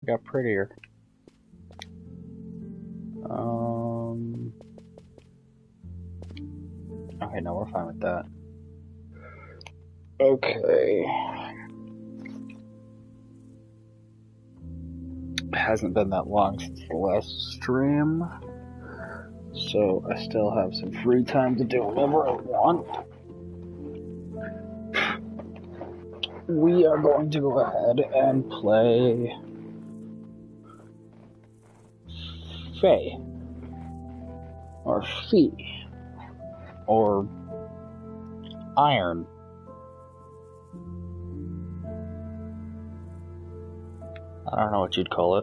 got prettier. Okay, no, we're fine with that. Okay. It hasn't been that long since the last stream, so I still have some free time to do whatever I want. We are going to go ahead and play Fae, or Fee, or Iron. I don't know what you'd call it.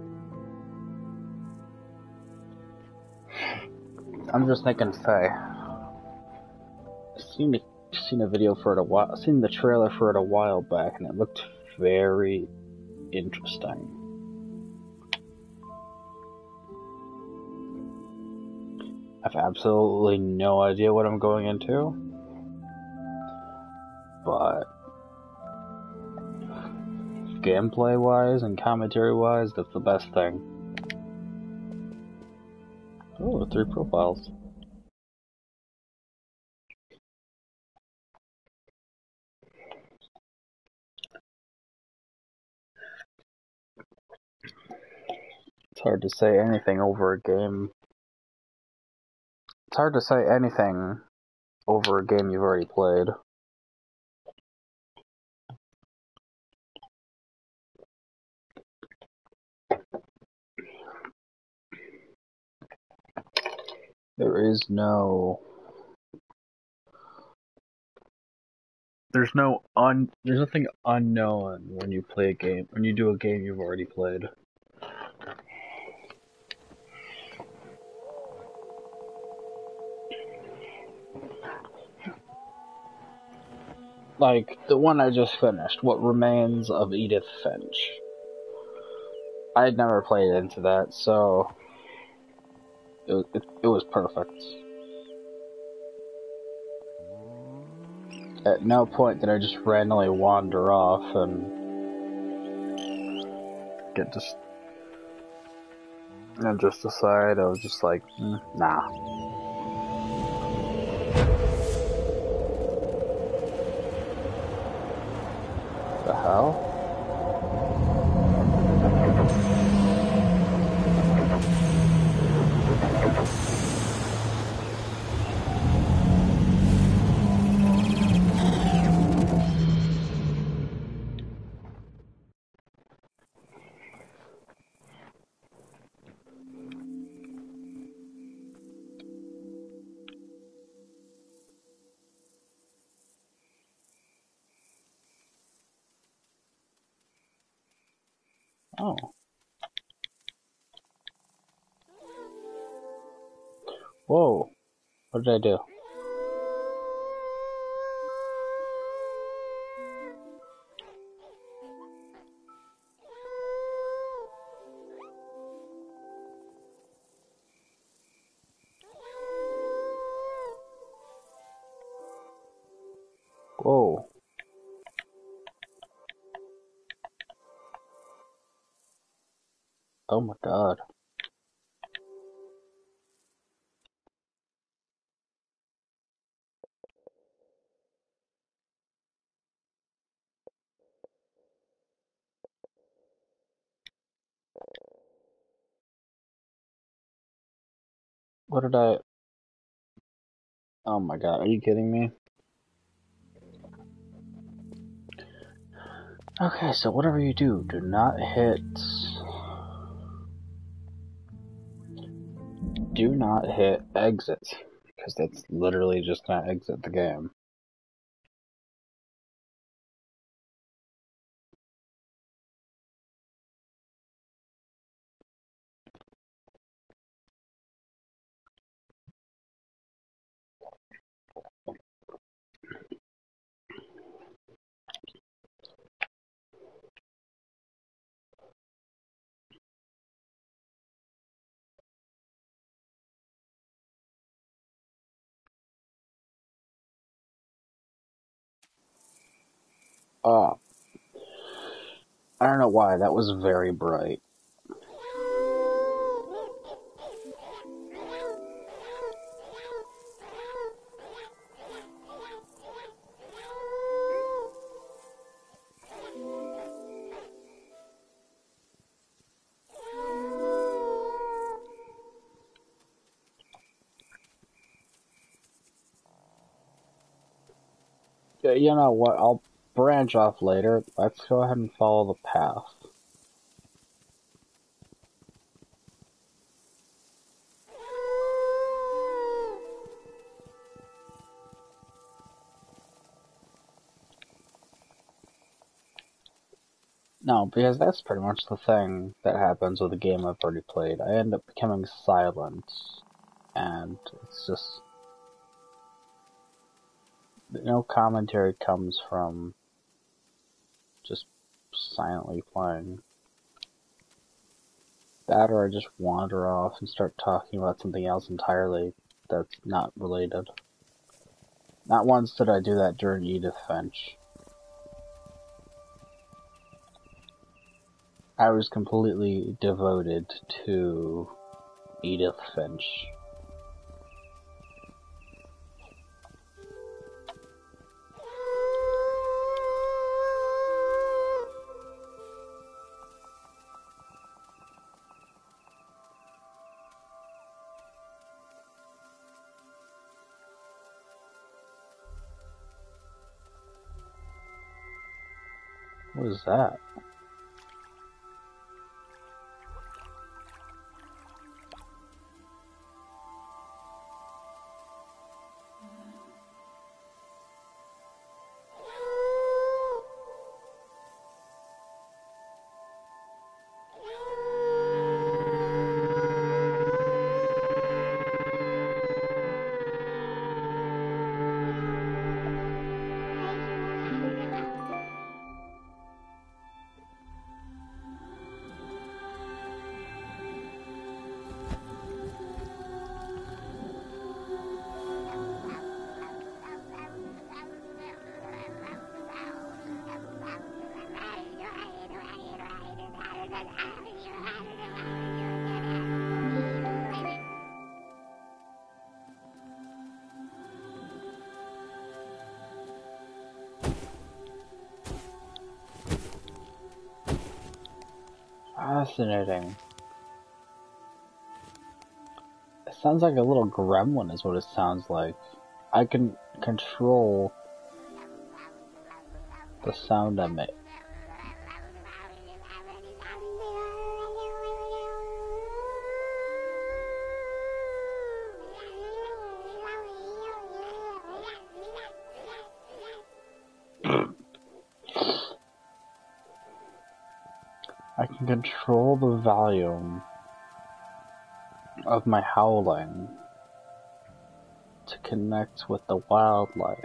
I'm just thinking Fae. I've seen a video for it a while. I've seen the trailer for it a while back, and it looked very interesting. I have absolutely no idea what I'm going into, but gameplay-wise and commentary-wise, that's the best thing. Oh, 3 profiles. It's hard to say anything over a game. It's hard to say anything over a game you've already played. There's nothing unknown when you play a game, when you do a game you've already played. Like, the one I just finished, What Remains of Edith Finch. I had never played into that, so it was perfect. At no point did I just randomly wander off and just decide. I was just like, nah. The hell? Oh. Whoa. What did I do? Whoa. Oh my god. What did I... Oh my god, are you kidding me? Okay, so whatever you do not hit... Do not hit exit, because that's literally just gonna exit the game. I don't know why, that was very bright. You know what, I'll branch off later. Let's go ahead and follow the path. No, because that's pretty much the thing that happens with a game I've already played. I end up becoming silent, and it's just... no commentary comes from just silently playing. That or I just wander off and start talking about something else entirely that's not related. Not once did I do that during Edith Finch. I was completely devoted to Edith Finch. What is that? Fascinating. It sounds like a little gremlin is what it sounds like. I can control the sound I make. I can control the volume of my howling to connect with the wildlife.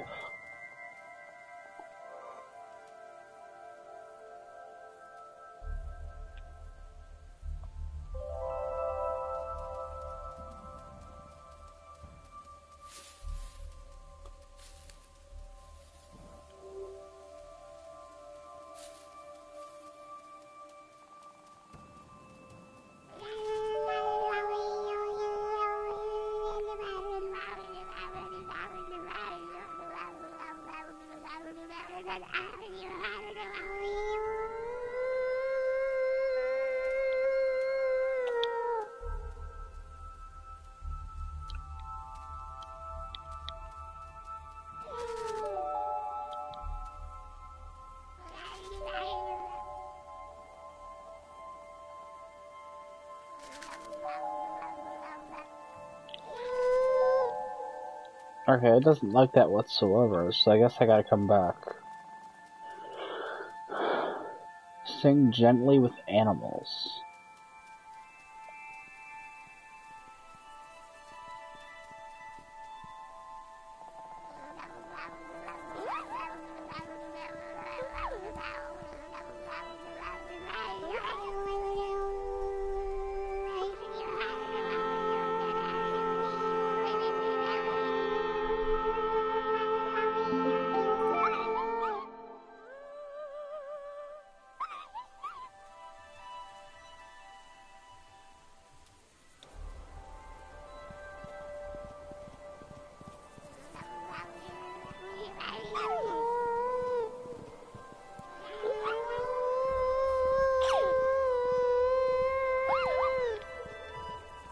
Okay, it doesn't like that whatsoever, so I guess I gotta come back. Sing gently with animals.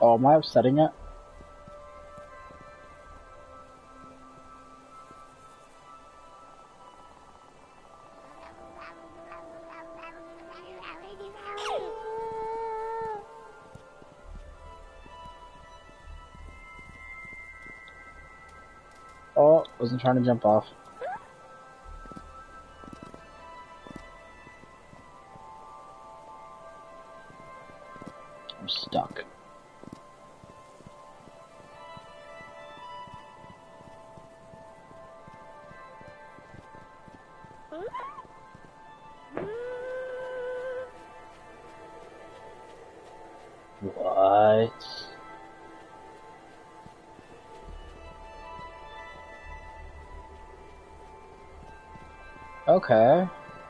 Oh, am I upsetting it? Oh, wasn't trying to jump off. I'm stuck. What? Okay.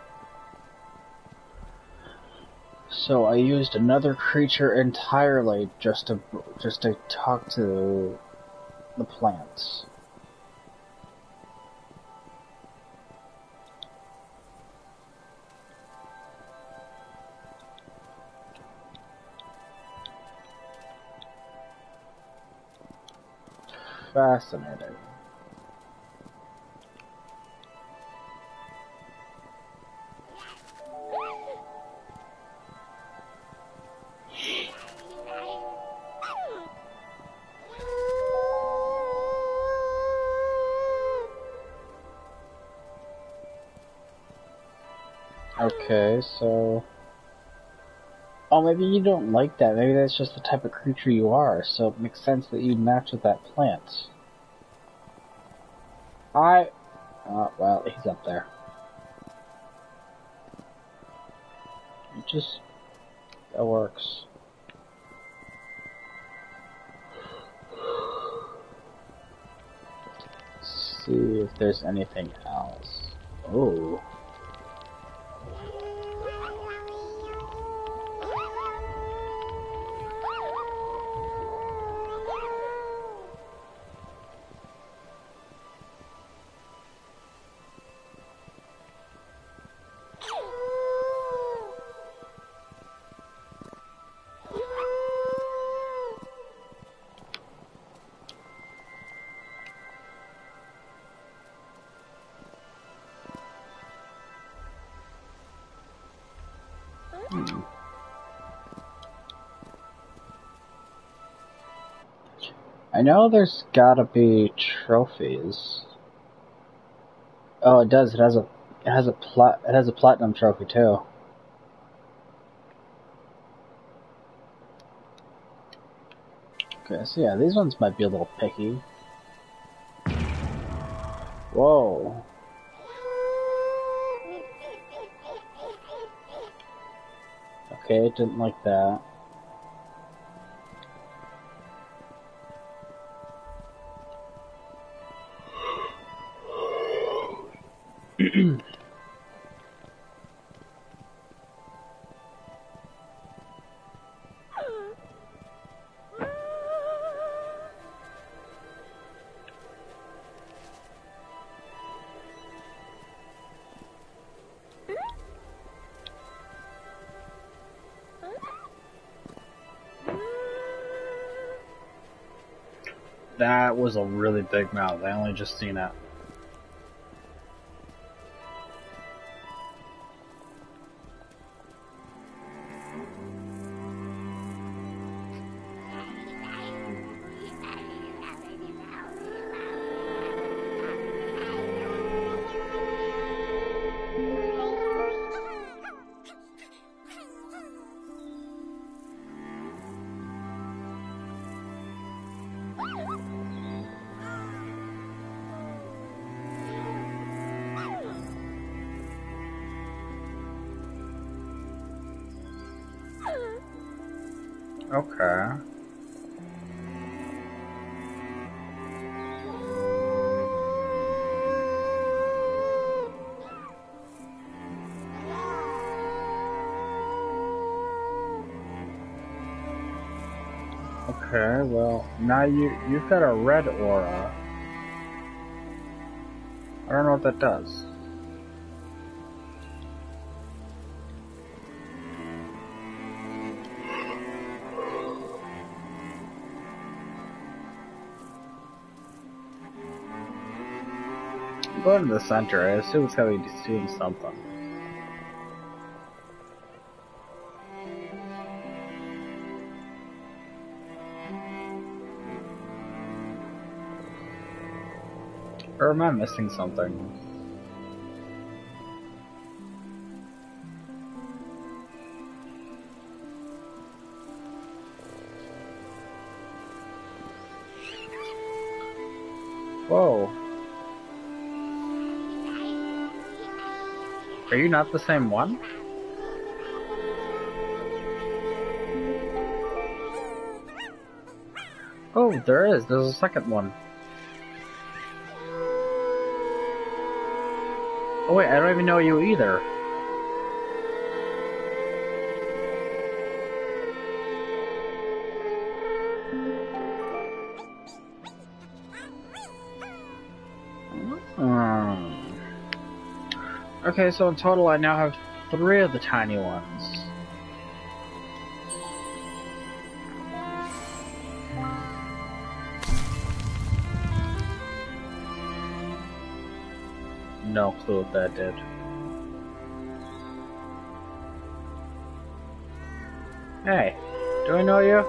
So I used another creature entirely just to talk to the plants. Fascinating. Okay, so... Oh, maybe you don't like that. Maybe that's just the type of creature you are, so it makes sense that you match with that plant. Well, he's up there. That works. Let's see if there's anything else. Oh. I know there's gotta be trophies. Oh, it does. It has a platinum trophy too. Okay, so yeah, these ones might be a little picky. Whoa. Okay, didn't like that. That was a really big mouth. I only just seen it. Okay. Okay, well, now you've got a red aura. I don't know what that does. I'm going to the center. I assume it's gotta be doing something. Or am I missing something? Whoa. Are you not the same one? Oh, there is. There's a second one. Oh wait, I don't even know you either. Okay, so in total I now have 3 of the tiny ones. No clue what that did. Hey, do I know you?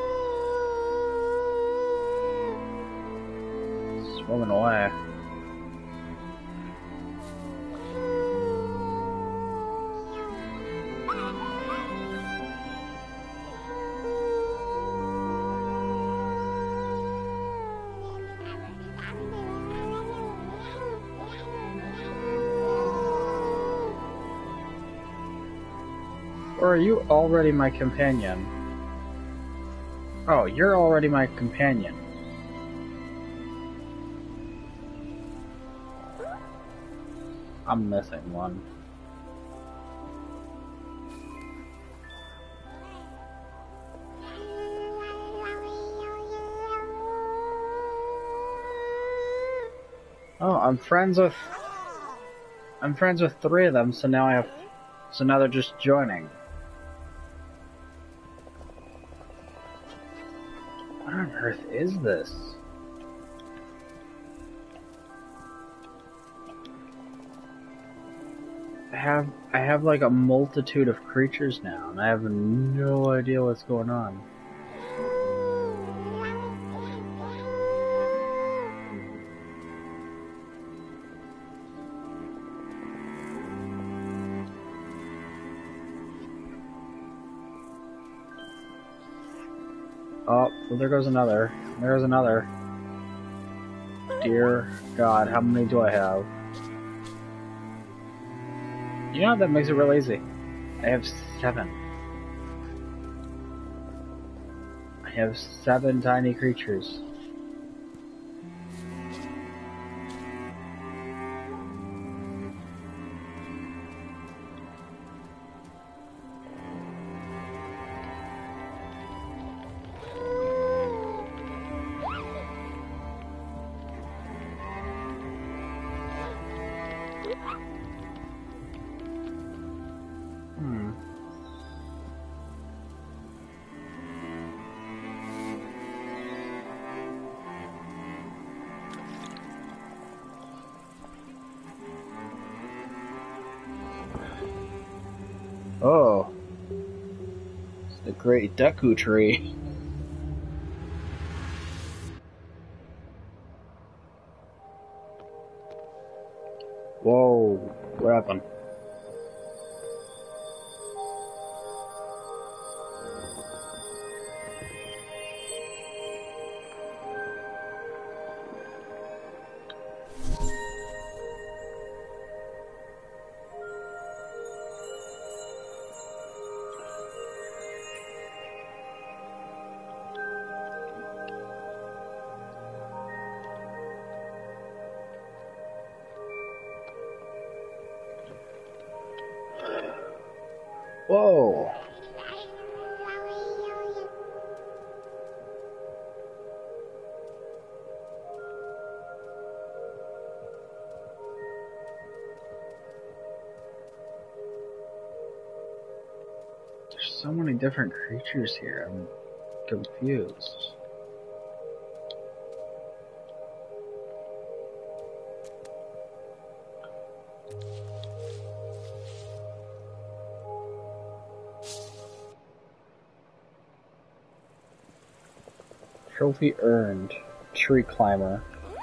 Swimming away. Or are you already my companion? Oh, you're already my companion. I'm missing one. Oh, I'm friends with 3 of them, so now they're just joining. What on earth is this? I have like a multitude of creatures now, and I have no idea what's going on. Oh, well, there goes another. There's another. Dear God, how many do I have? You know, that makes it real easy. I have 7. I have 7 tiny creatures. Oh, it's the Great Deku Tree. Whoa, what happened? Whoa. There's so many different creatures here. I'm confused. Trophy earned. Tree climber.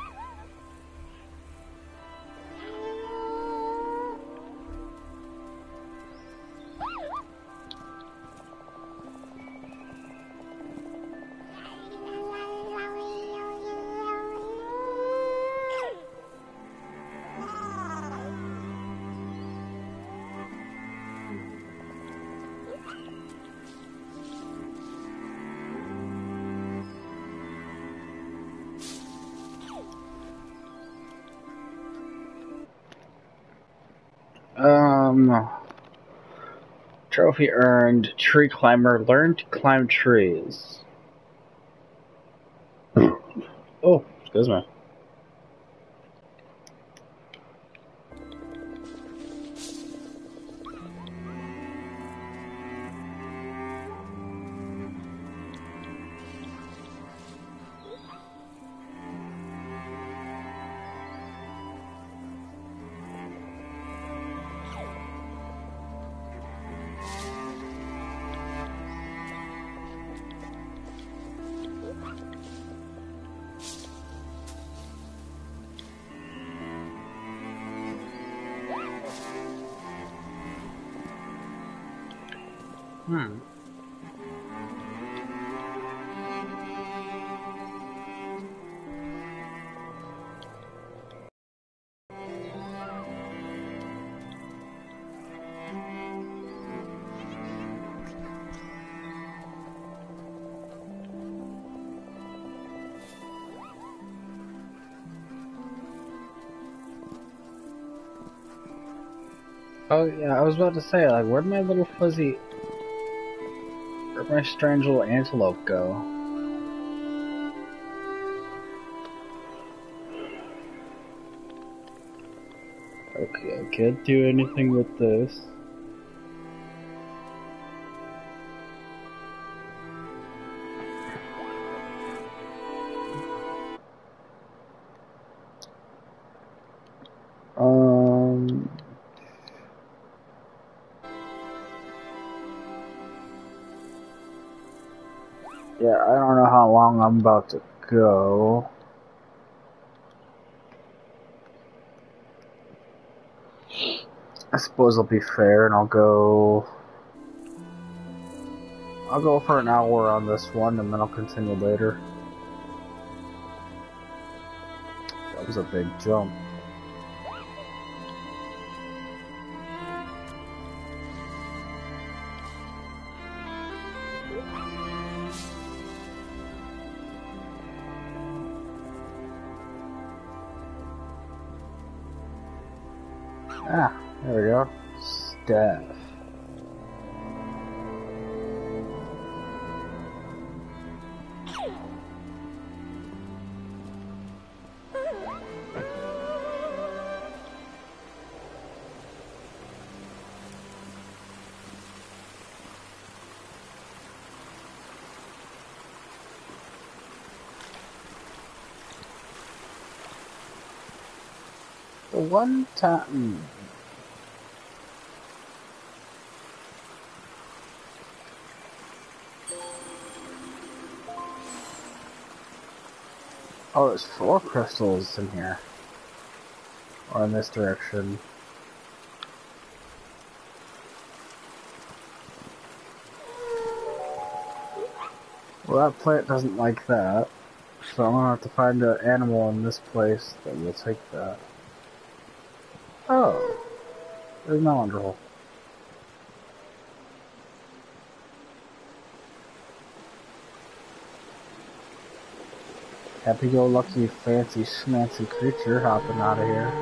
Trophy earned. Tree climber. Learn to climb trees. Oh, excuse me. Oh yeah, I was about to say, like, where'd my little fuzzy, where'd my strange little antelope go? Okay, I can't do anything with this. Yeah, I don't know how long I'm about to go. I suppose I'll be fair and I'll go for an hour on this one and then I'll continue later. That was a big jump. Ah, there we go. Staff. One time. Oh, there's 4 crystals in here. Or in this direction. Well, that plant doesn't like that. So I'm gonna have to find an animal in this place that will take that. Oh, there's no wonderful. Happy-go-lucky, fancy, schmancy creature hopping out of here.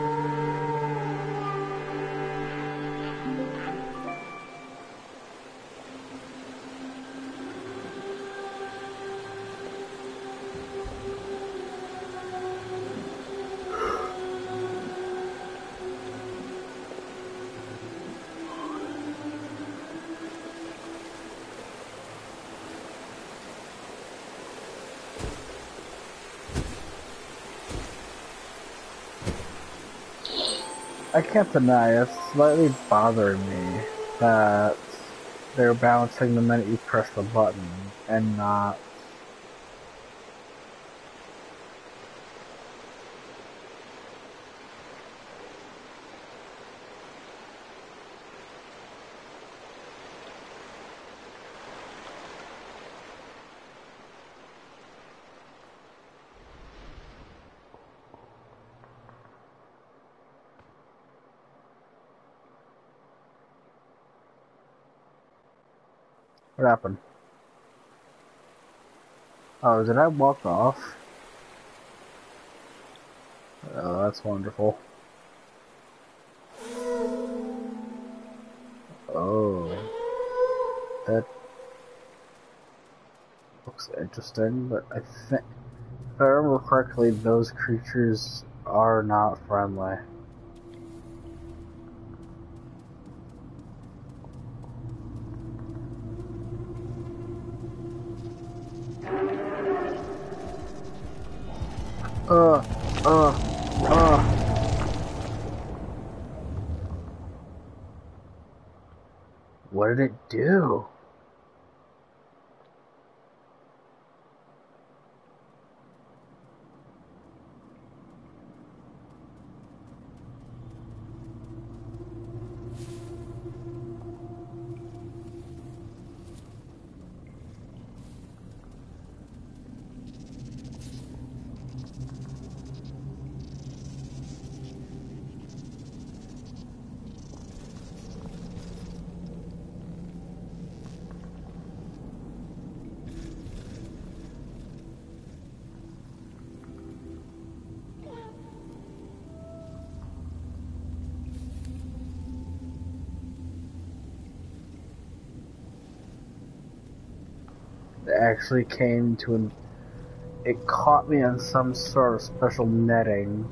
I can't deny it's slightly bothering me that they're balancing the minute you press the button and not What happened? Oh, did I walk off? Oh, that's wonderful. Oh, that looks interesting, but I think, if I remember correctly, those creatures are not friendly. Uh, What did it do? It actually came to an... It caught me on some sort of special netting.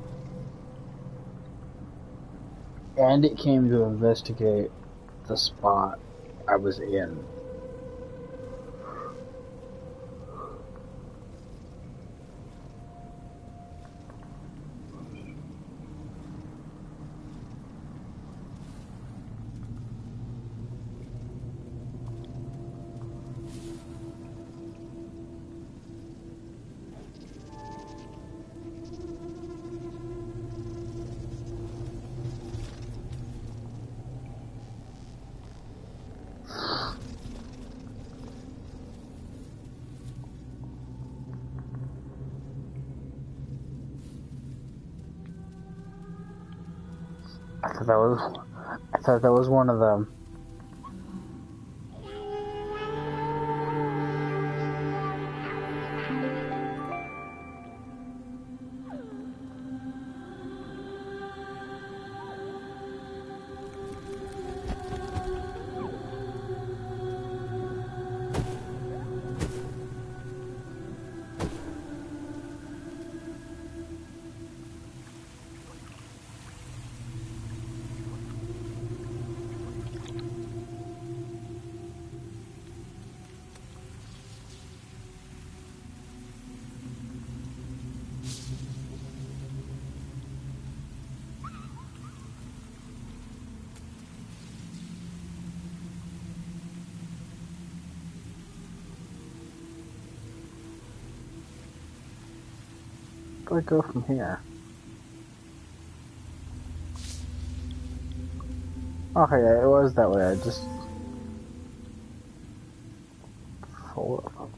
And it came to investigate the spot I was in. I thought that was one of them. Where do I go from here? Okay, yeah, it was that way. I just... Hold up.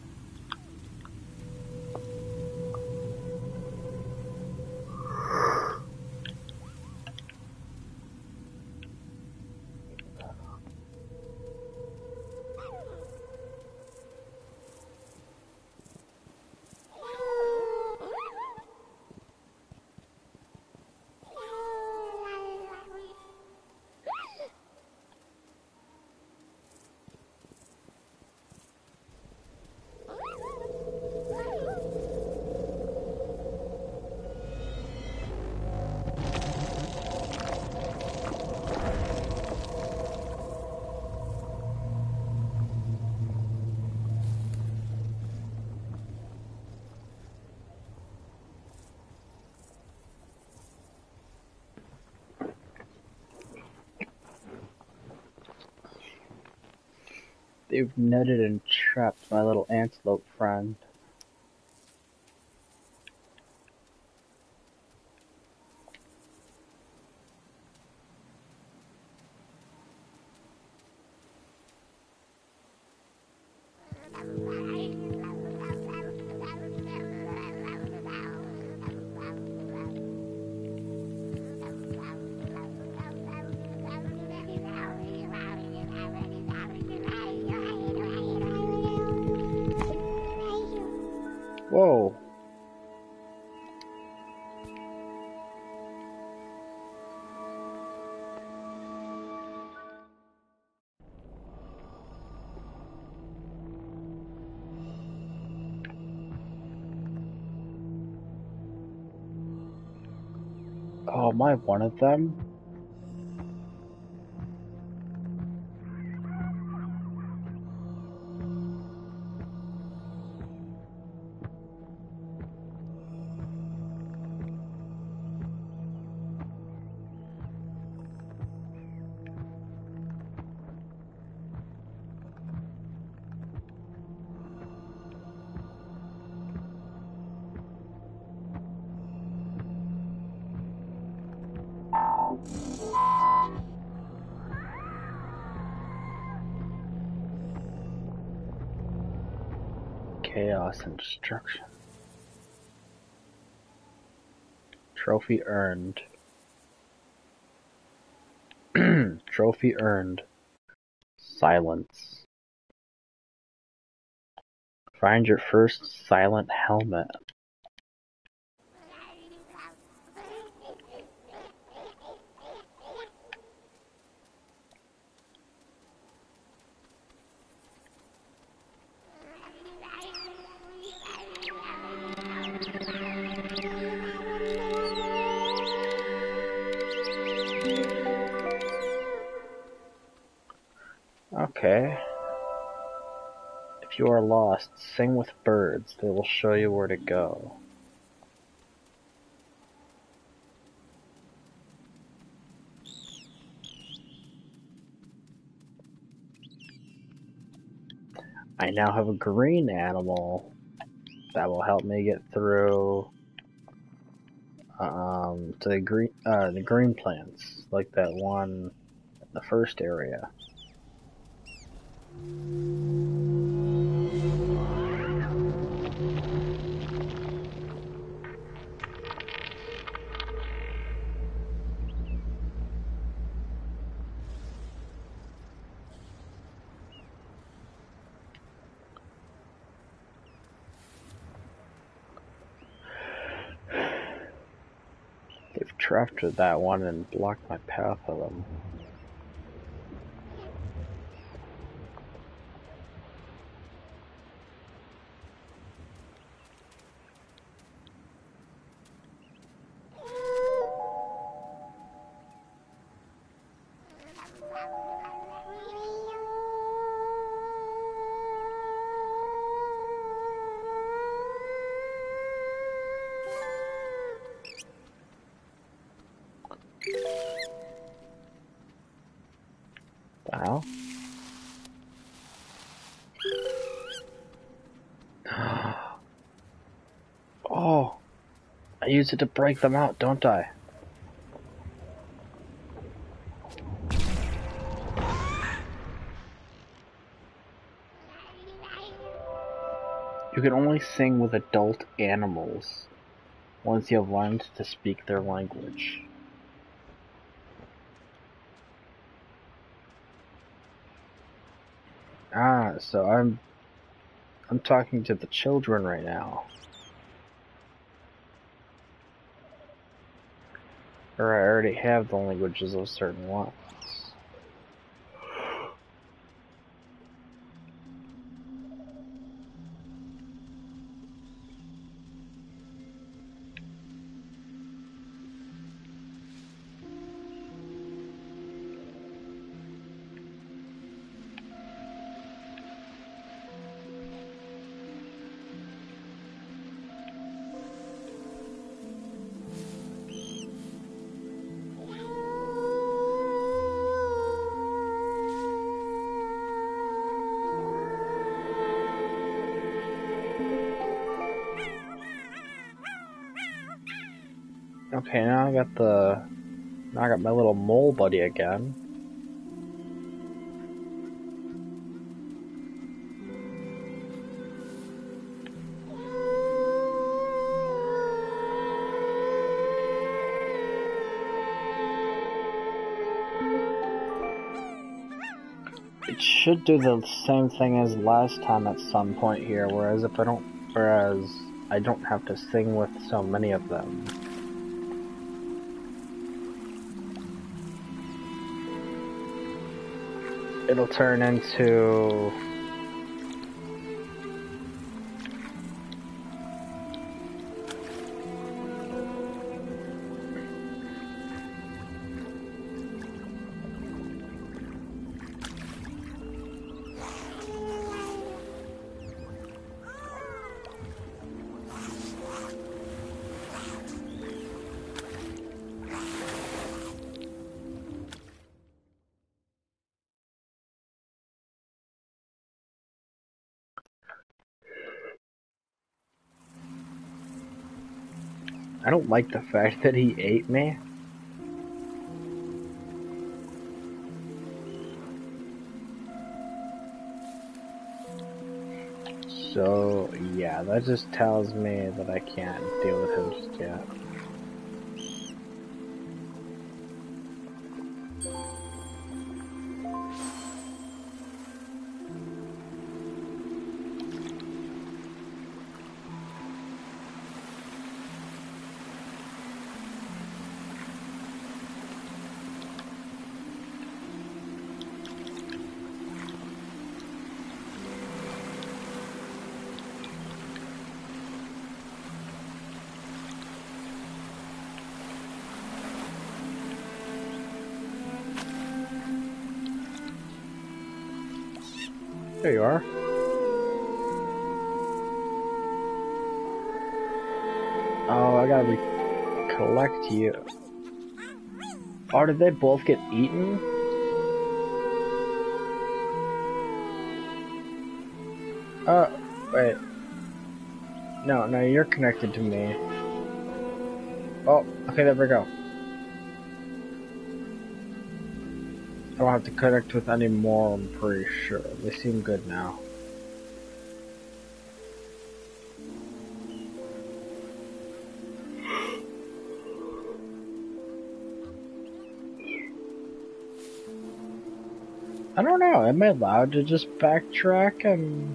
They've netted and trapped my little antelope friend. Whoa. Oh, am I one of them? Chaos and destruction. Trophy earned. Trophy earned. Silence. Find your first silent helmet. Okay. If you are lost, sing with birds. They will show you where to go. I now have a green animal that will help me get through to the green plants, like that one in the first area. They've trapped that one and blocked my path of them. Wow. Oh, I use it to break them out, don't I? You can only sing with adult animals once you have learned to speak their language. Ah, so I'm talking to the children right now. Or I already have the languages of certain ones. Okay, now I got my little mole buddy again. It should do the same thing as last time at some point here, whereas I don't have to sing with so many of them. It'll turn into... I don't like the fact that he ate me. So, yeah, that just tells me that I can't deal with him just yet. There you are. Oh, I gotta collect you. Oh, did they both get eaten? Wait. No, you're connected to me. Oh, okay, there we go. I don't have to connect with any more, I'm pretty sure. They seem good now. I don't know, am I allowed to just backtrack and...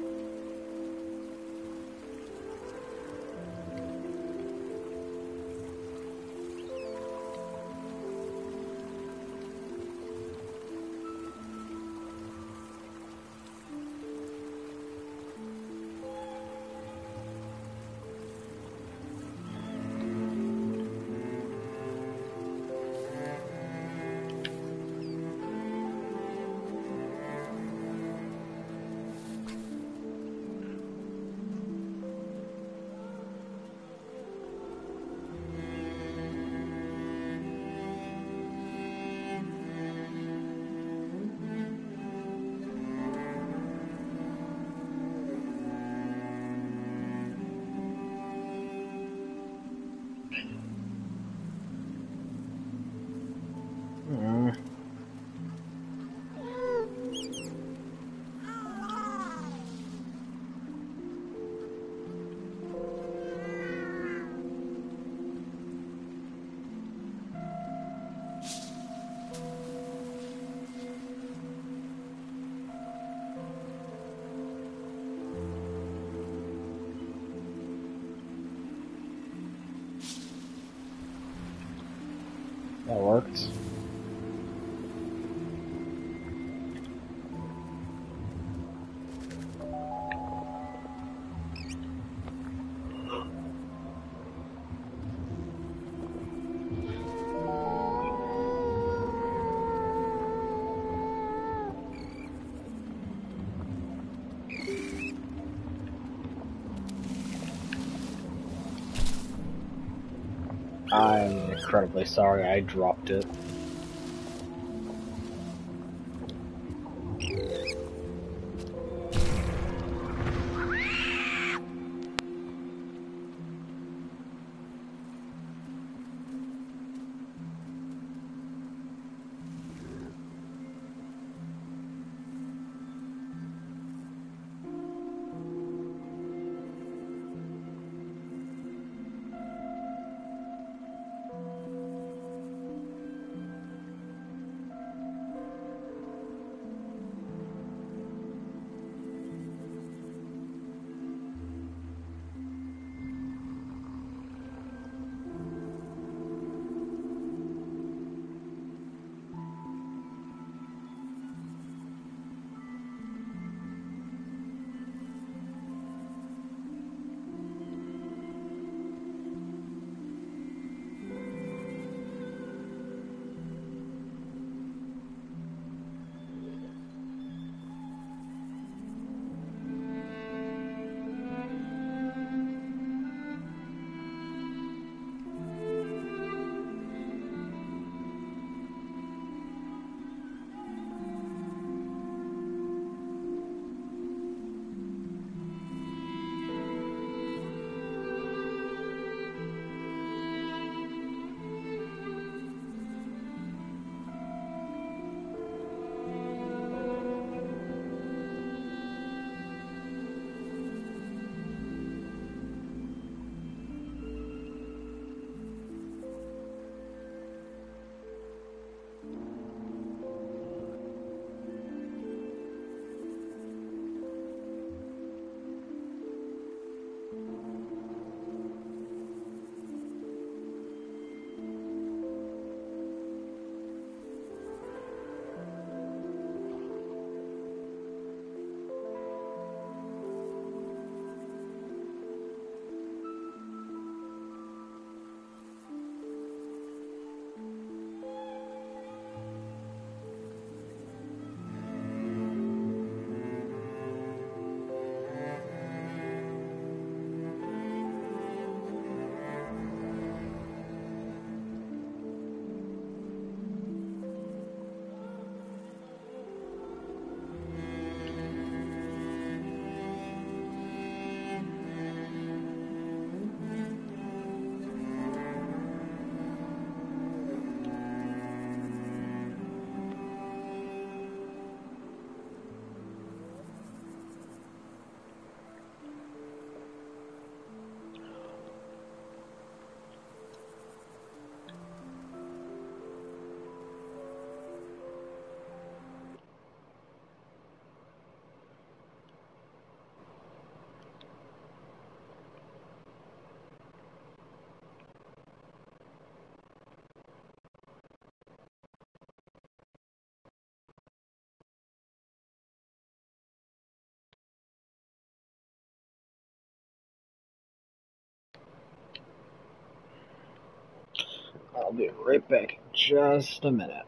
That worked. I'm incredibly sorry I dropped it. be right back in just a minute.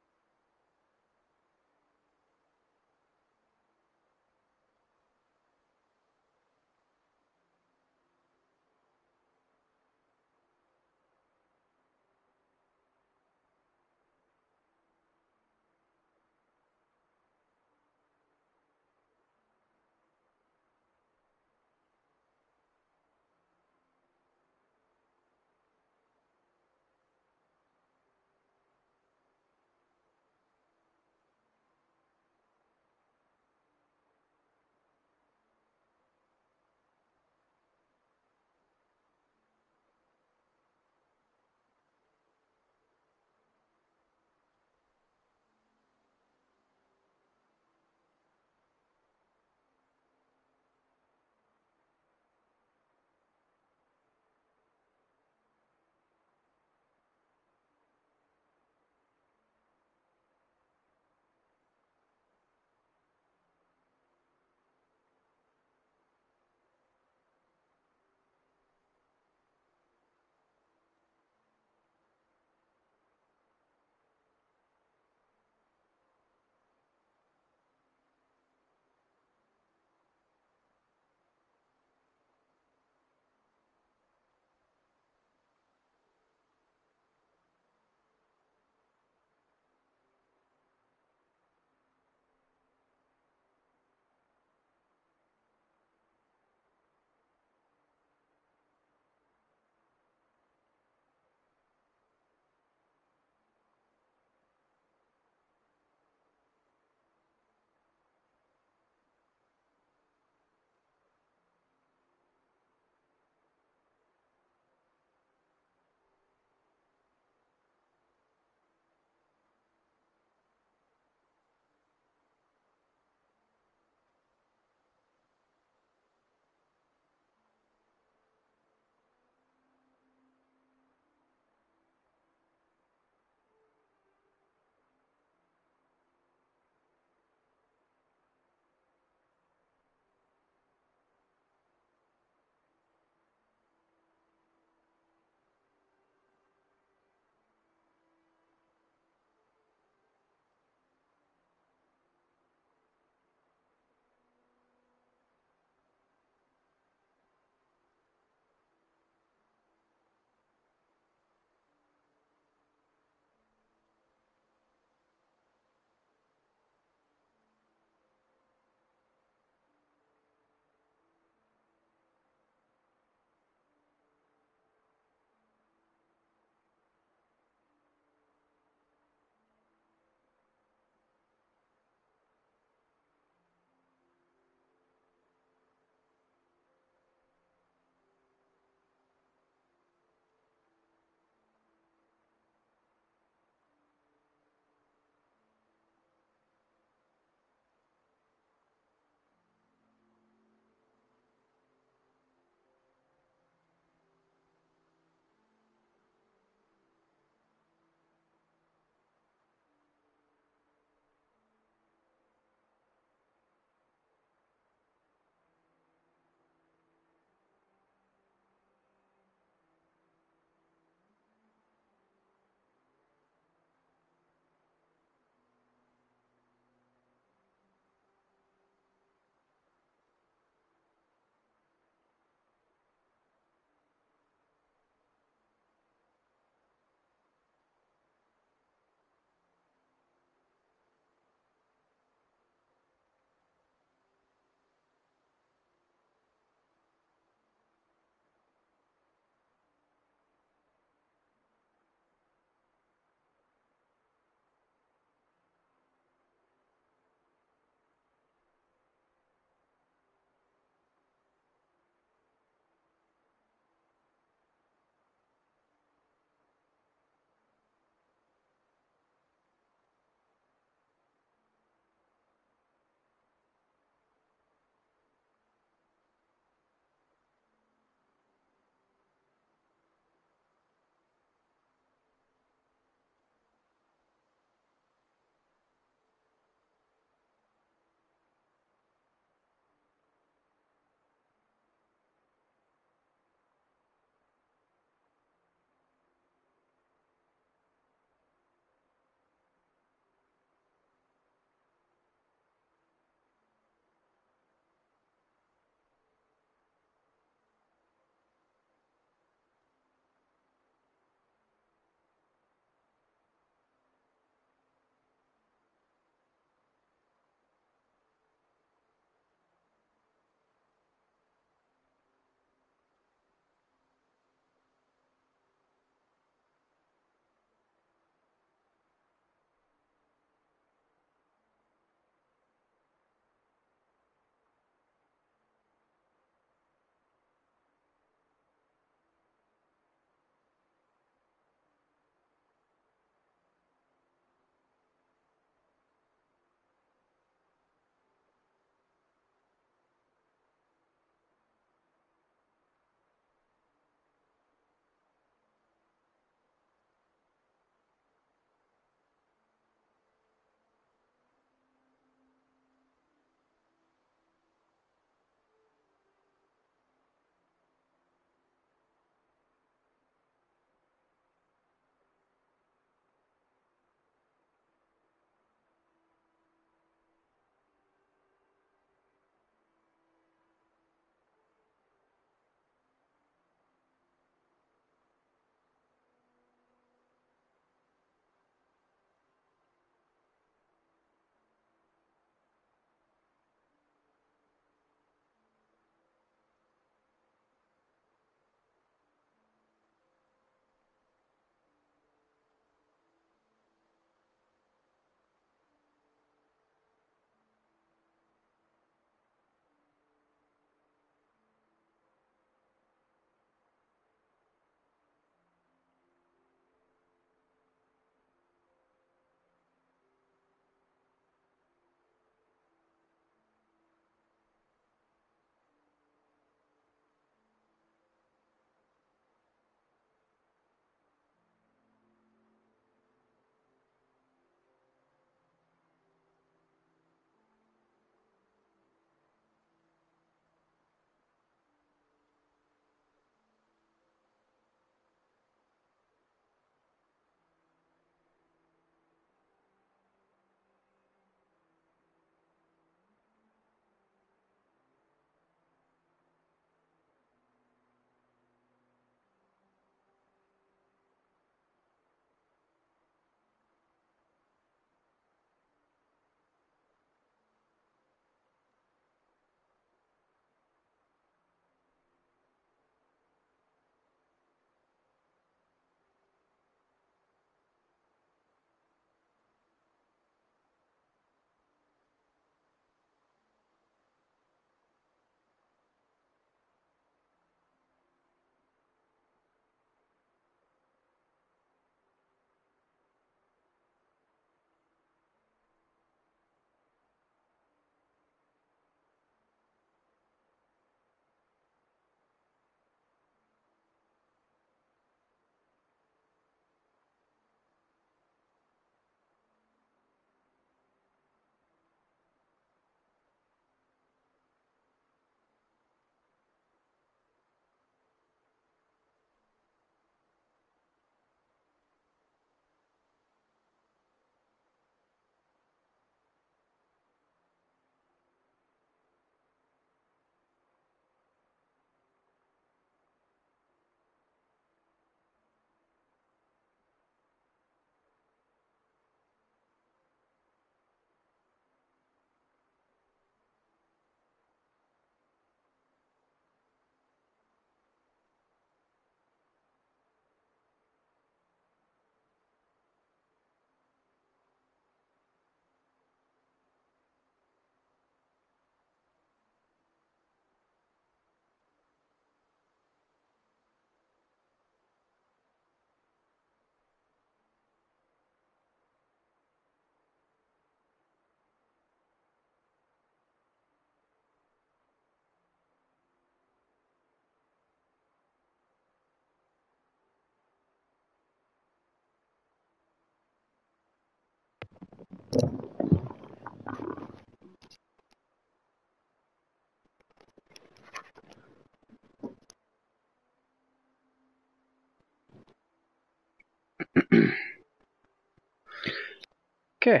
Okay.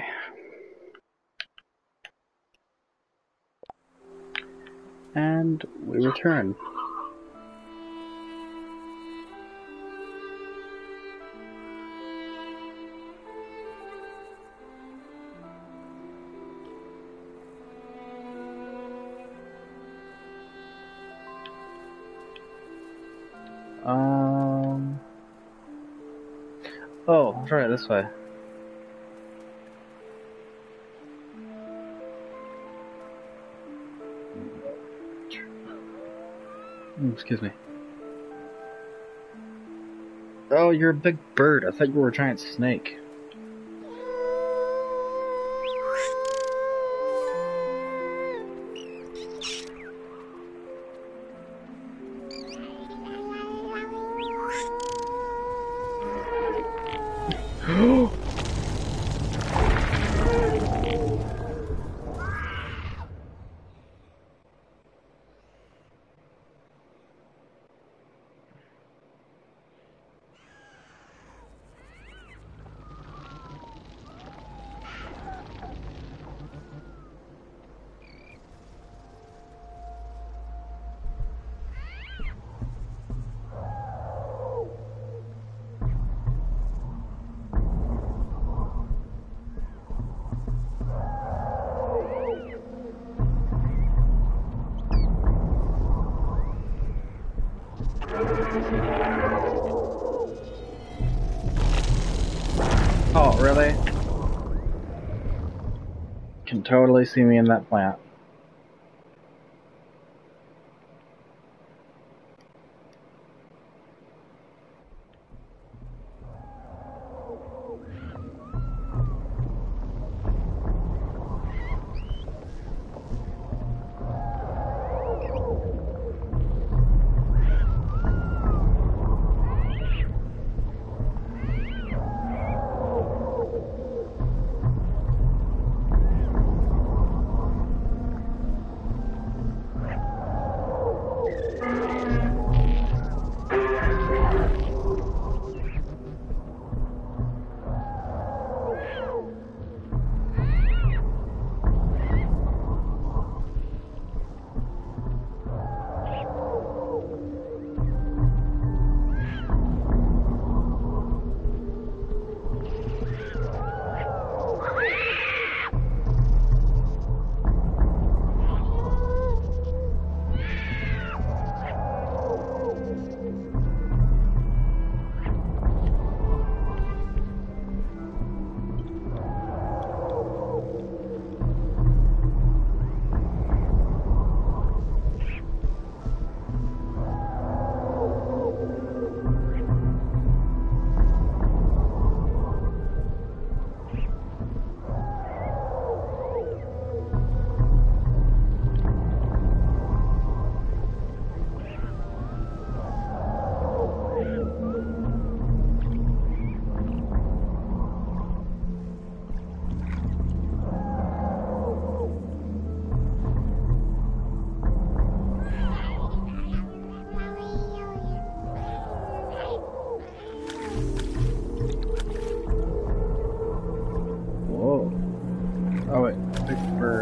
And we return. Oh, I'll try it this way. Excuse me. Oh, you're a big bird. I thought you were a giant snake. Oh, really? Can totally see me in that plant. Oh wait, big bird.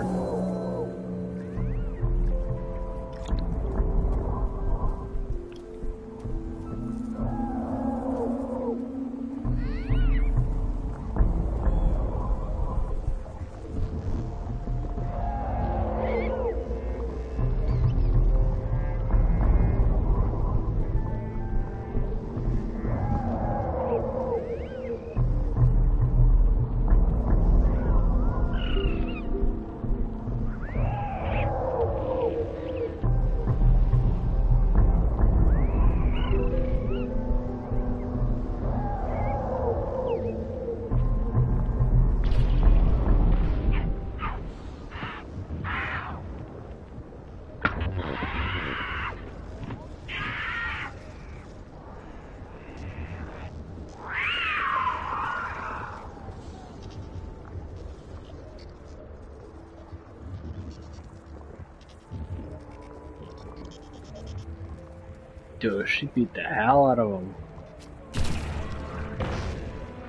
Dude, she beat the hell out of him.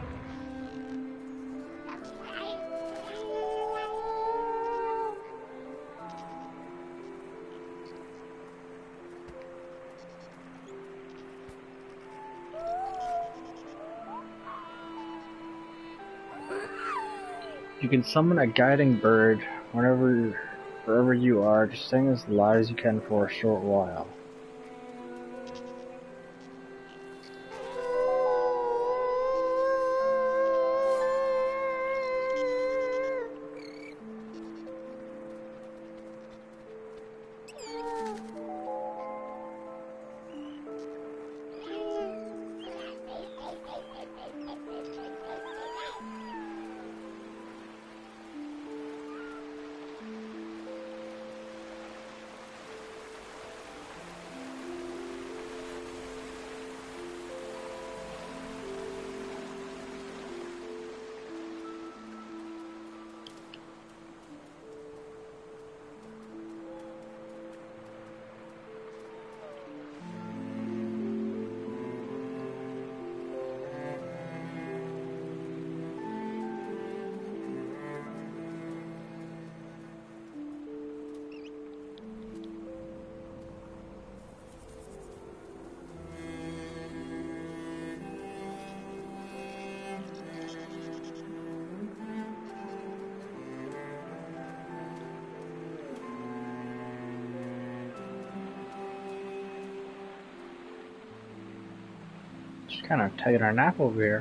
You can summon a guiding bird wherever you are. Just sing as loud as you can for a short while. Just kind of taking a nap over here.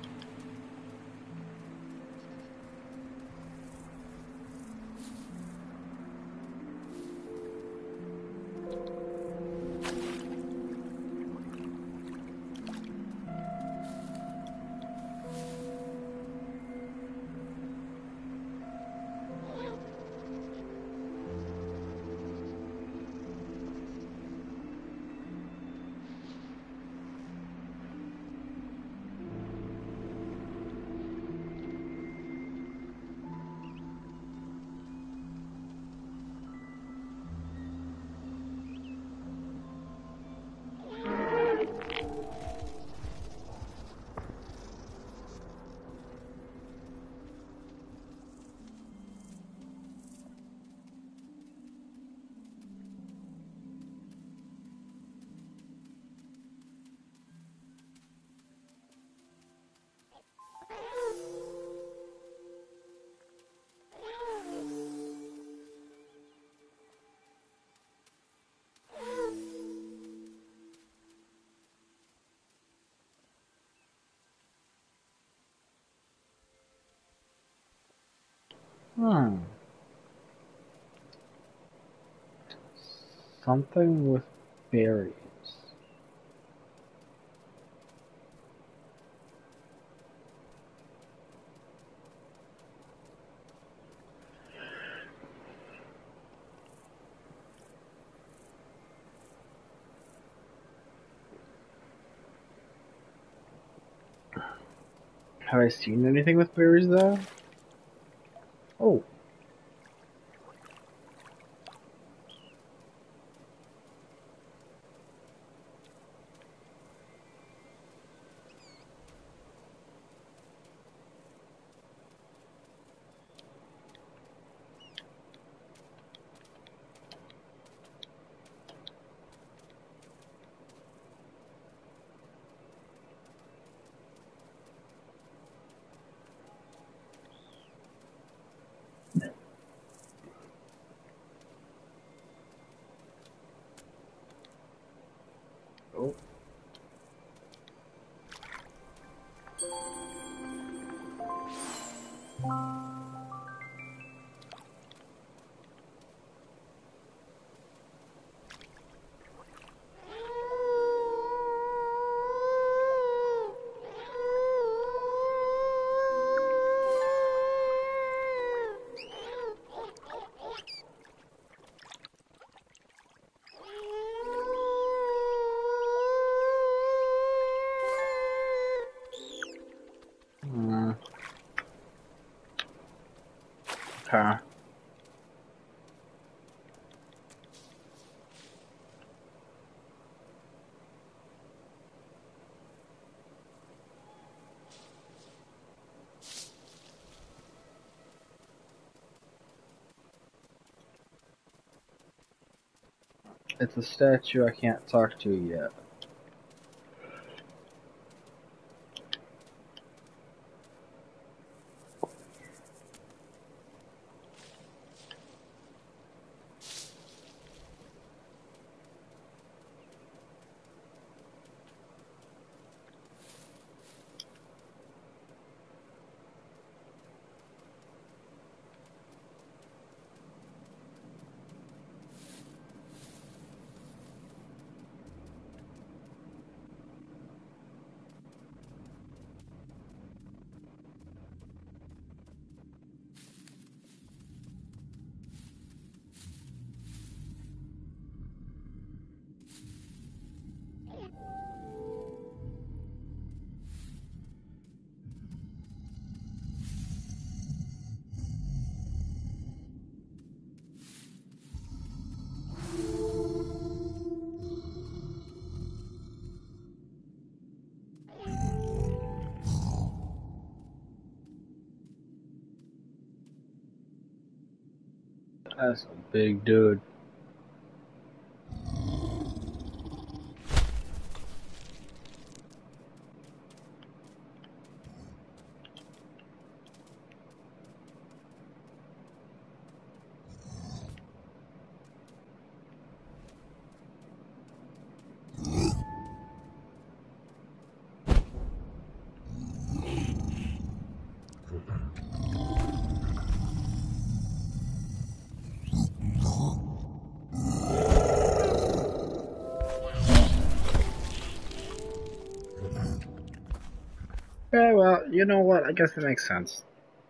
Something with berries. Have I seen anything with berries though? Oh. Oh. Okay. It's a statue I can't talk to yet. That's a big dude. Yeah, well, you know what? I guess it makes sense.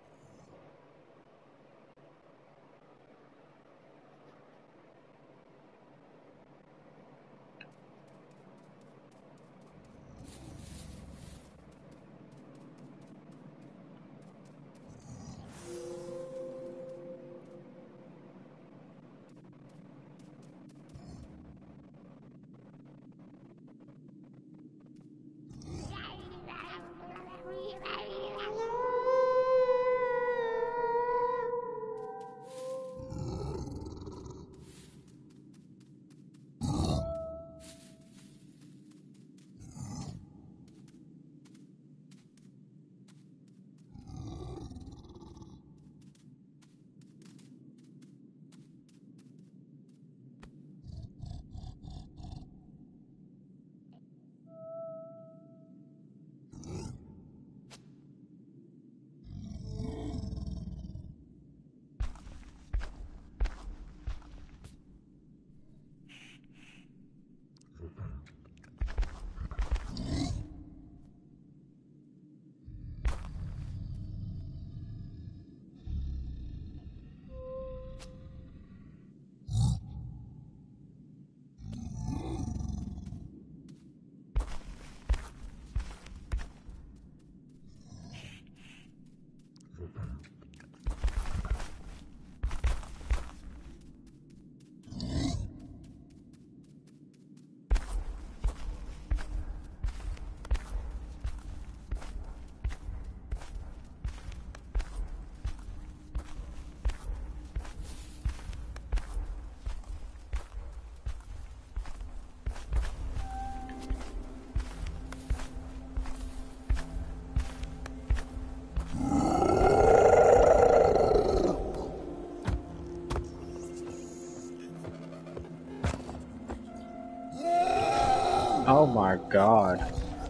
Oh my god.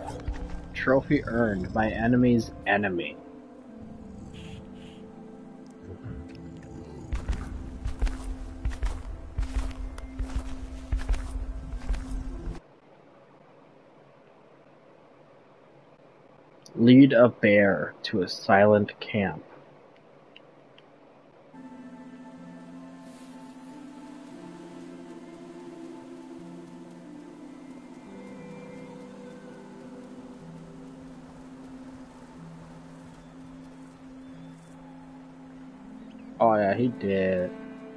Trophy earned. My enemy's enemy. Lead a bear to a silent camp. Oh yeah, he did.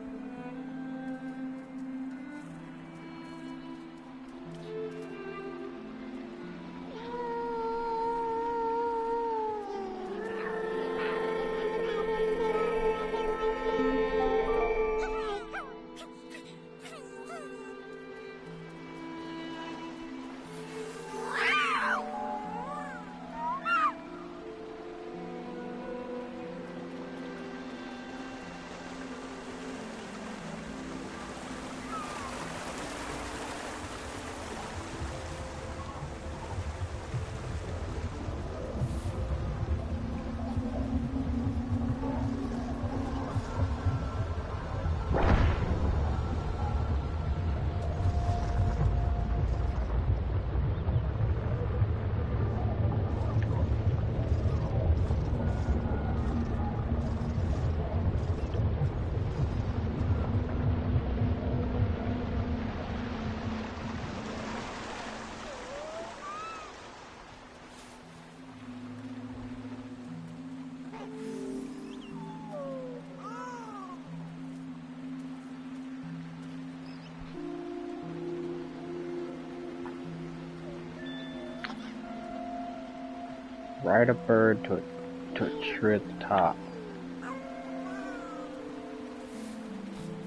Ride a bird to a tree at the top.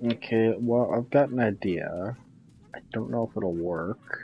Okay, well, I've got an idea. I don't know if it'll work.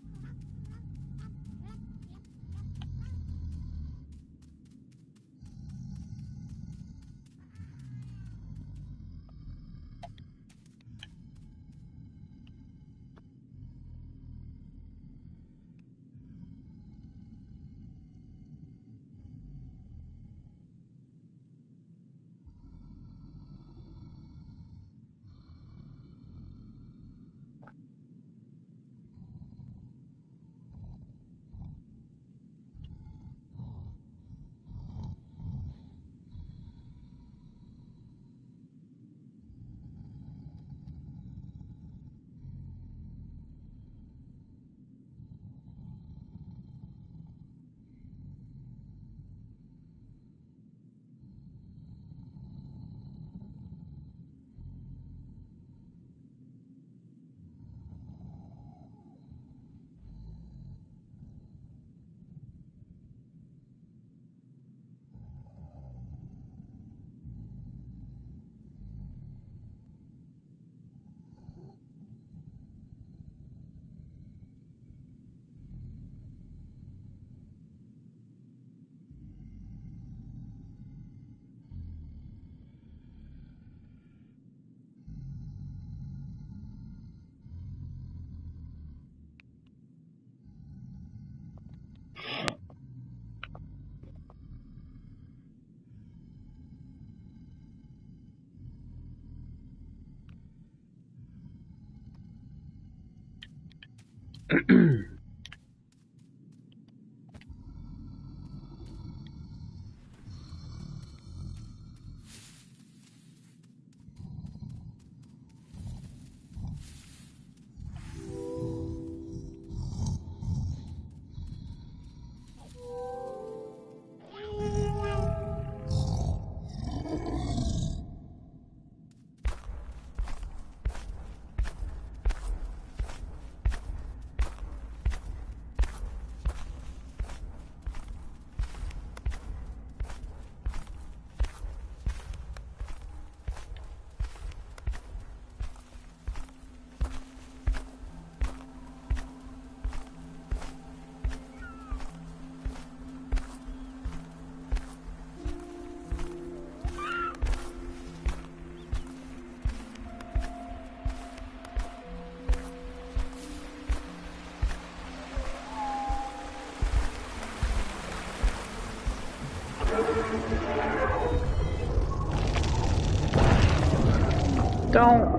Don't.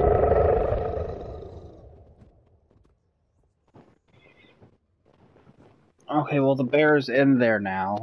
Okay, well, the bear's in there now.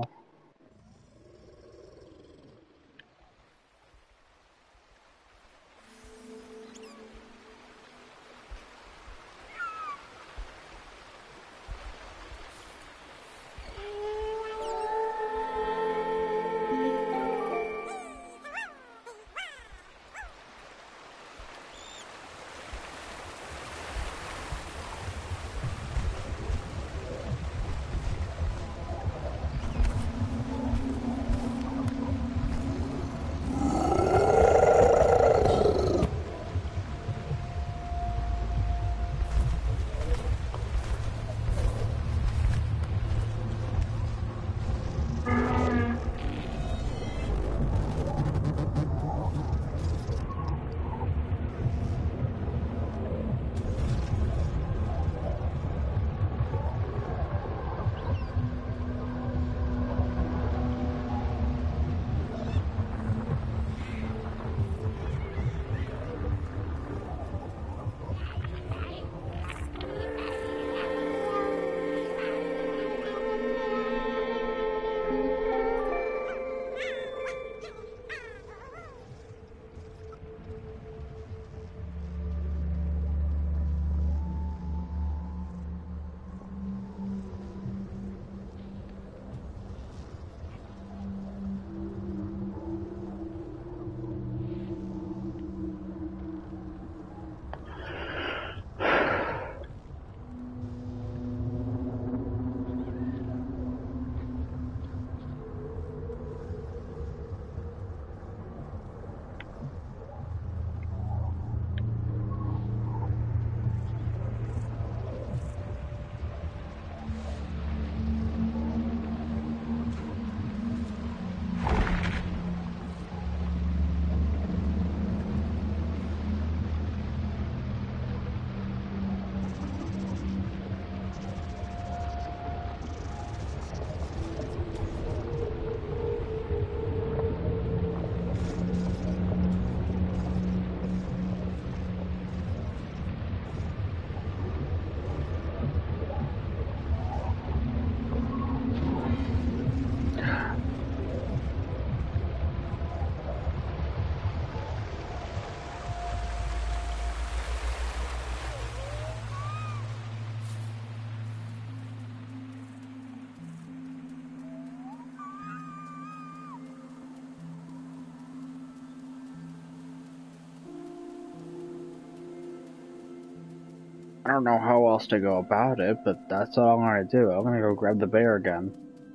I don't know how else to go about it, but that's all I'm gonna do. I'm gonna go grab the bear again.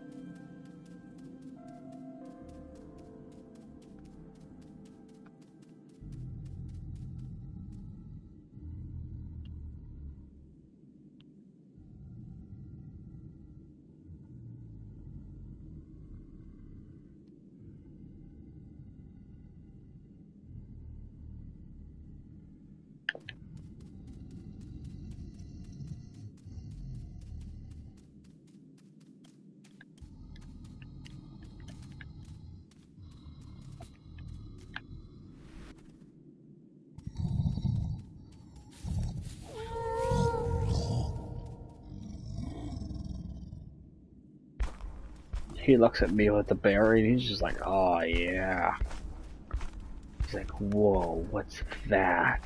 He looks at me with the bear and he's just like, oh yeah. He's like, whoa, what's that?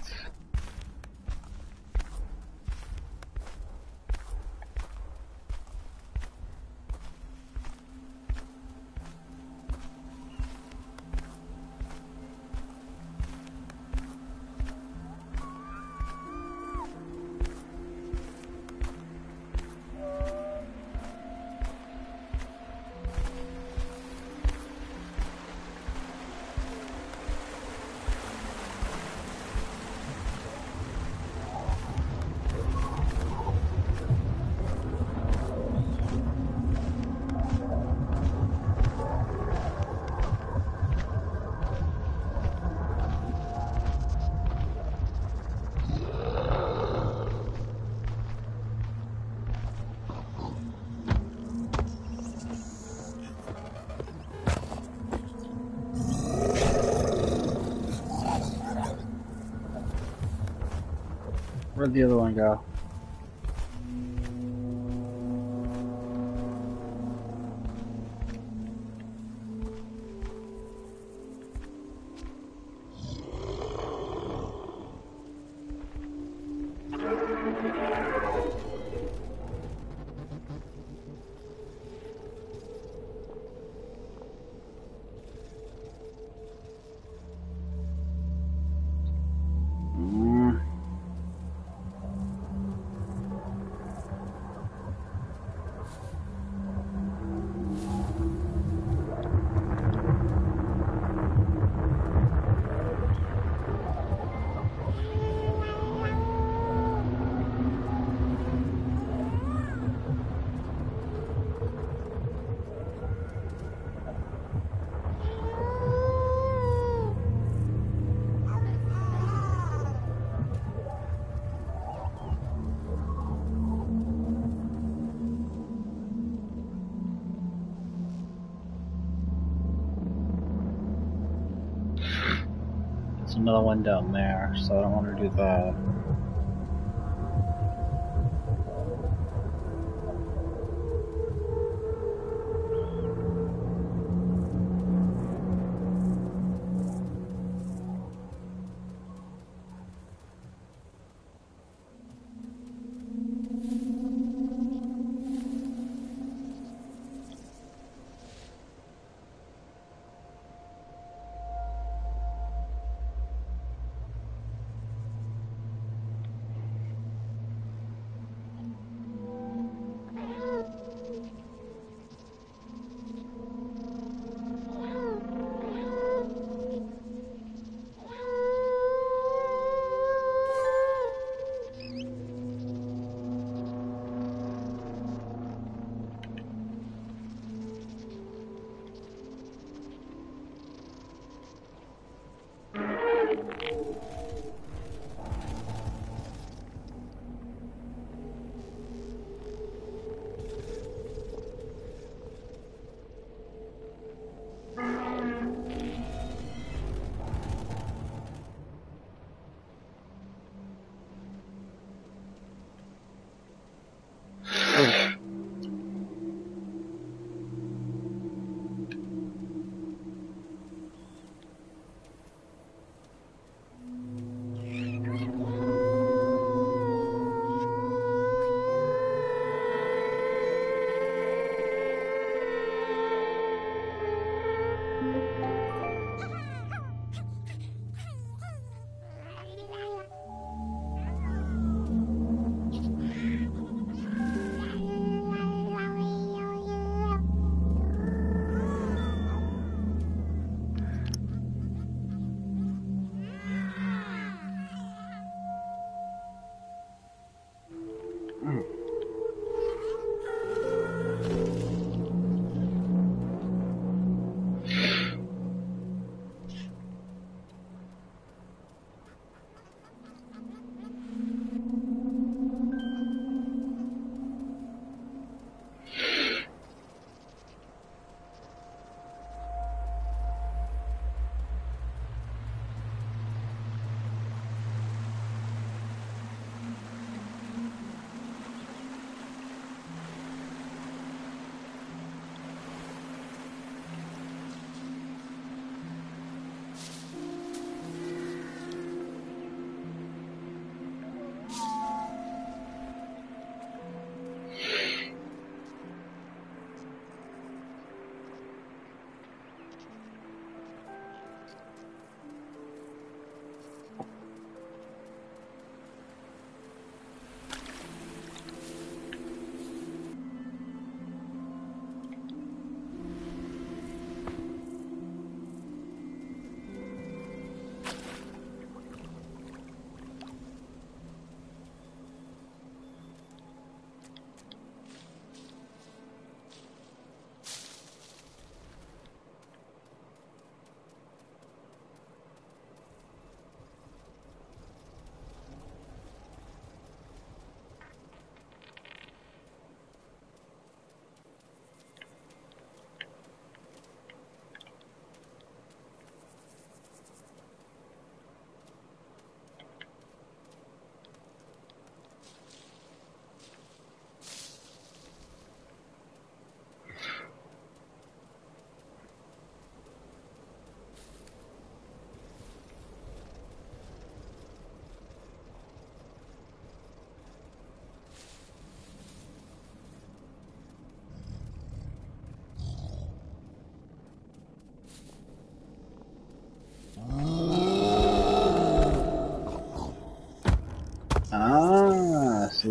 Where'd the other one go? There's another one down there, so I don't want to do that.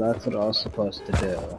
that's what I was supposed to do.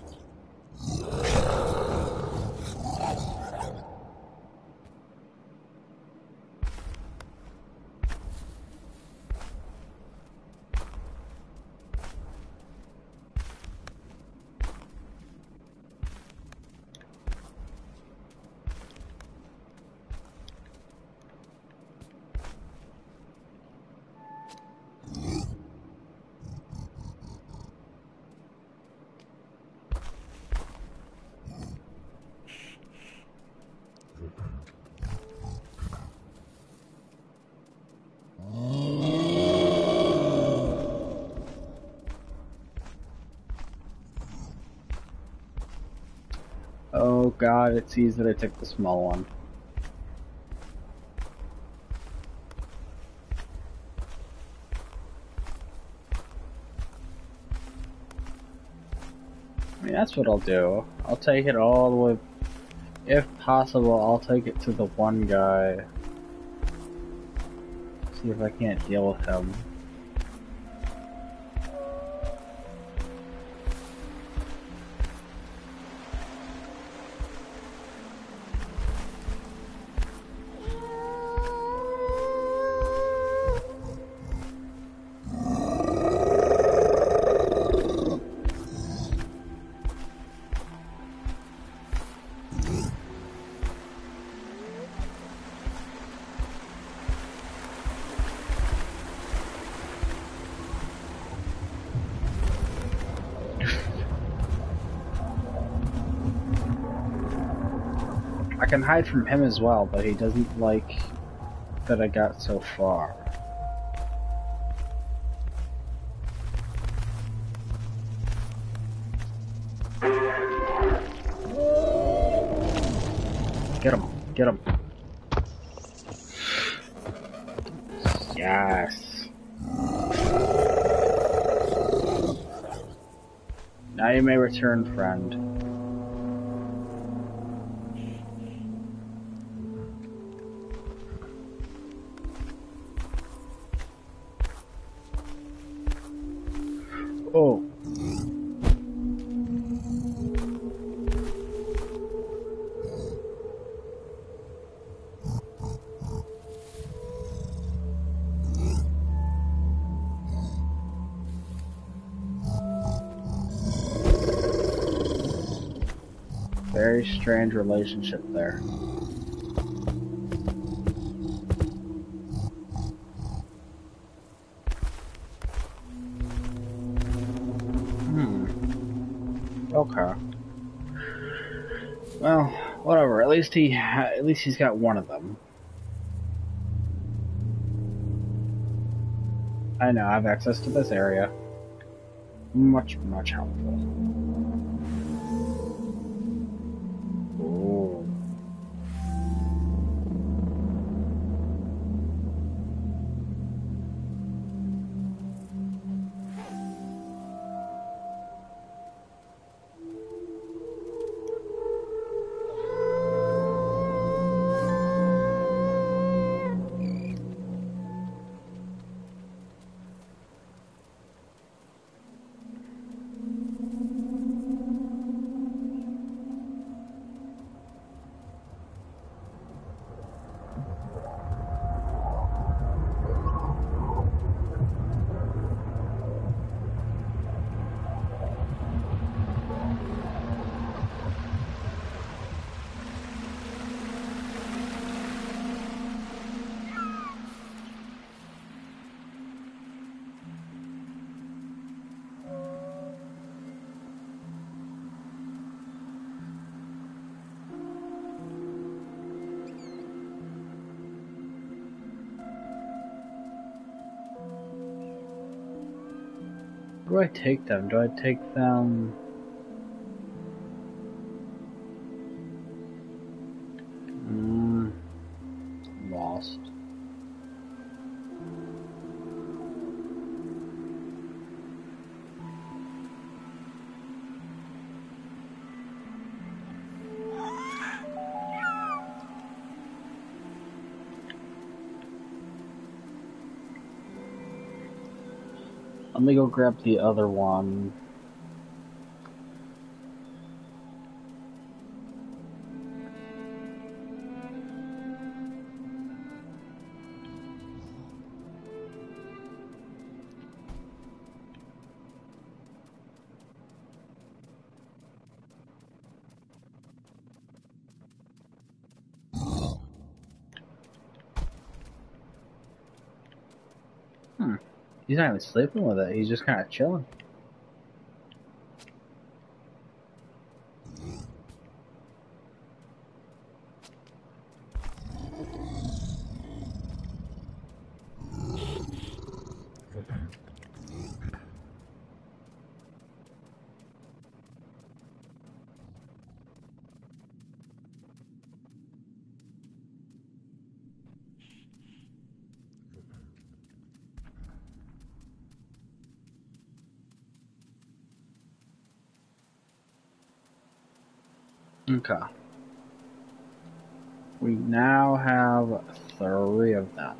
Oh god, it sees that I took the small one. I mean, that's what I'll do. I'll take it all the way. If possible, I'll take it to the one guy. See if I can't deal with him. I can hide from him as well, but he doesn't like that I got so far. Get him, get him. Yes. Now you may return, friend. Oh. Very strange relationship there. Okay. Well, whatever. At least he's got one of them. I know I have access to this area. Much helpful. Ooh. Where do I take them? Do I take them... Lost. Let me go grab the other one. He's not even sleeping with it. He's just kind of chilling. Okay. We now have 3 of them.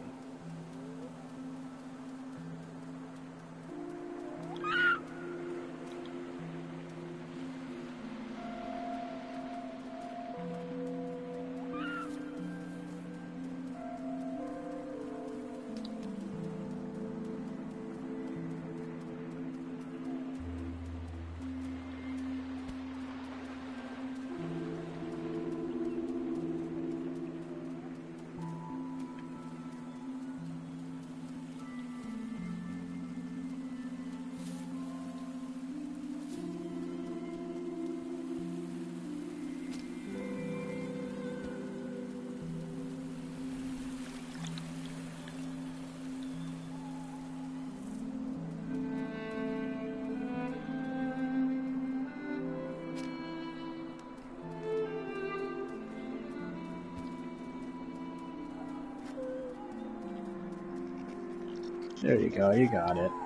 There you go, you got it.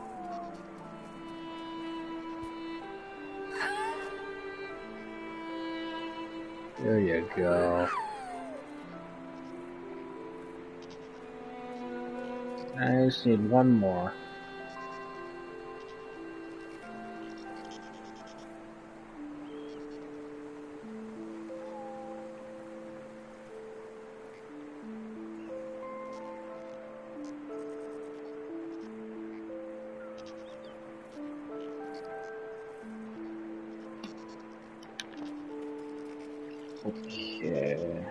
There you go. I just need 1 more. Okay.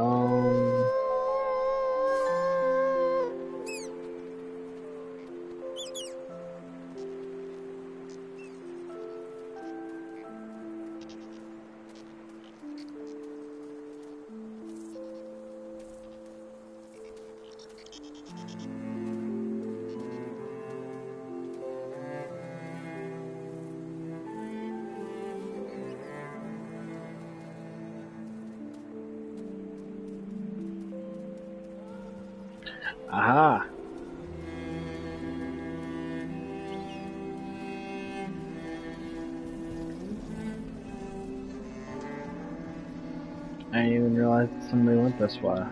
Aha! I didn't even realize somebody went this way.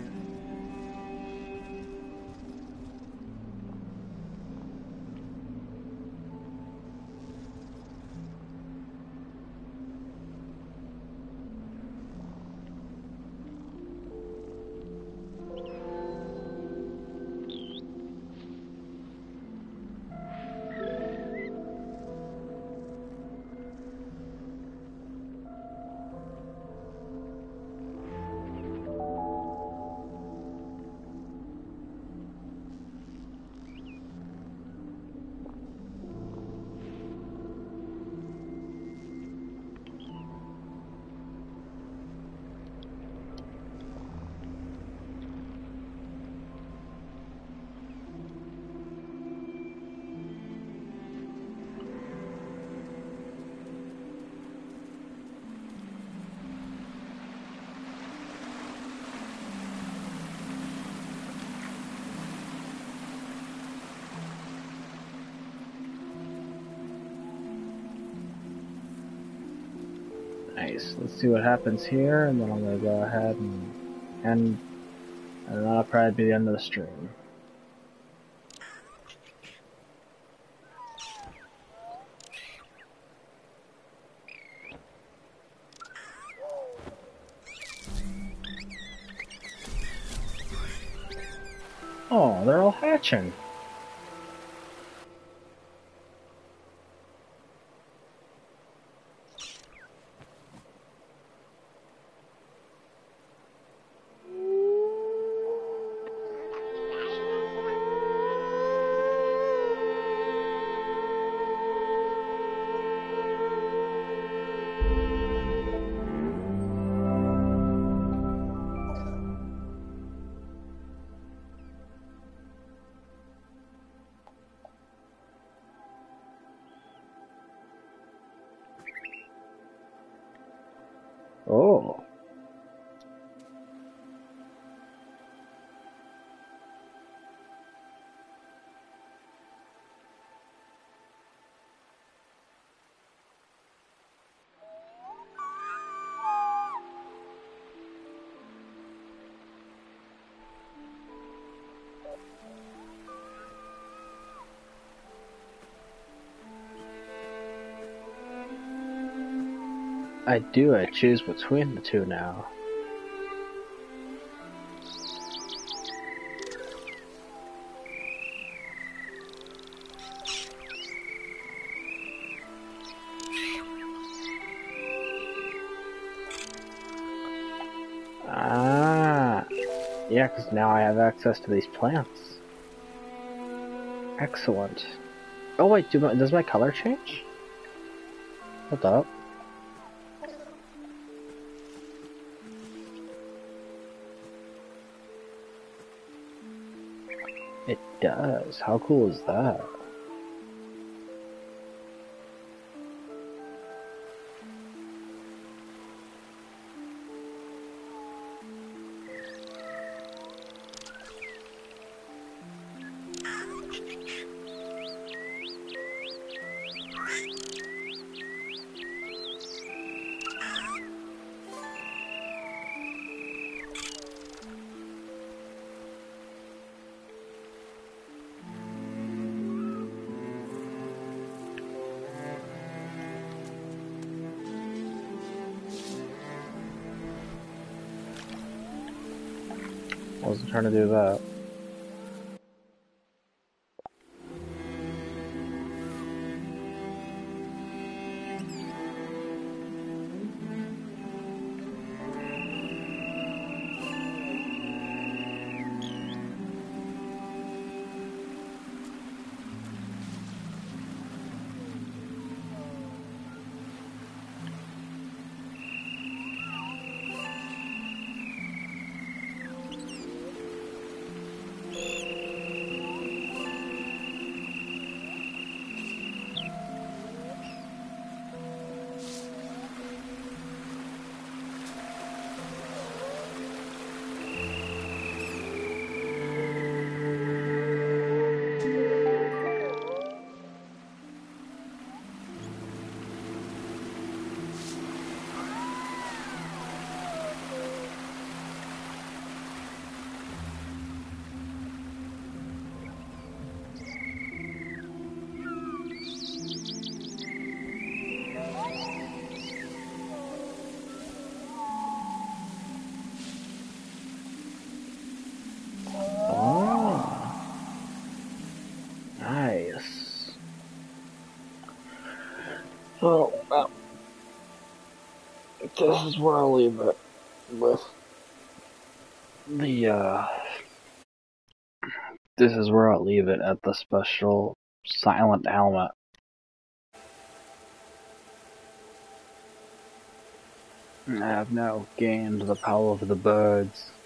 Nice. Let's see what happens here, and then I'm gonna go ahead and that'll probably be the end of the stream. Oh, they're all hatching. Oh. I choose between the two now. Ah, yeah, because now I have access to these plants. Excellent. Oh wait, does my color change? Hold up. It does. How cool is that? I wasn't trying to do that. Nice. Oh, well, this is where I'll leave it with the, this is where I'll leave it at the special silent helmet. I have now gained the power of the birds.